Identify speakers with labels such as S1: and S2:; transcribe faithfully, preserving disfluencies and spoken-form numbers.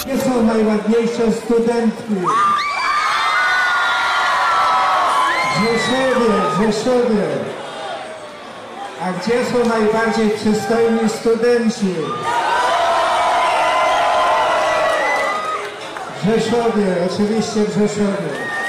S1: Gdzie są najładniejsze studentki? W Rzeszowie, w Rzeszowie. A gdzie są najbardziej przystojni studenci? W Rzeszowie, oczywiście w Rzeszowie.